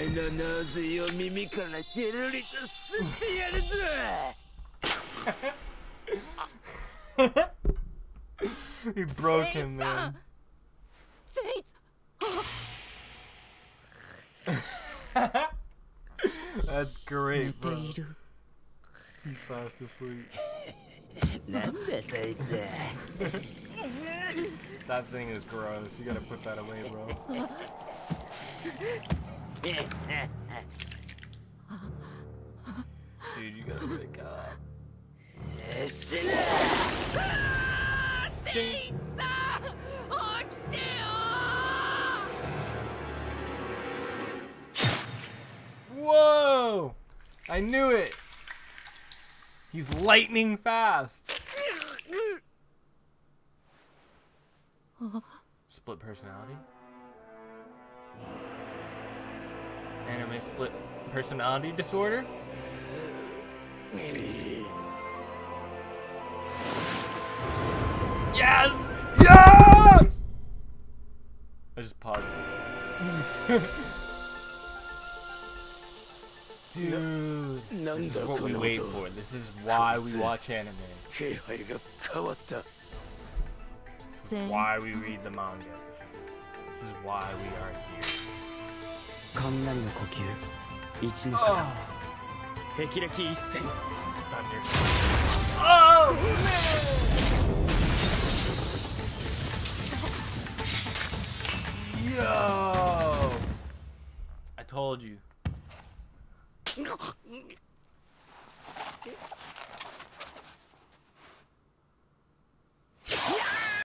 He broke him, man. That's great, bro. He's fast asleep. That thing is gross. You gotta put that away, bro. Dude, you gotta wake up. Whoa! I knew it! He's lightning fast! Split personality? Anime split personality disorder? Yes! Yes! I just paused it. Dude, this is what we wait for. This is why we watch anime. This is why we read the manga. This is why we are here. Oh man! Yo! I told you.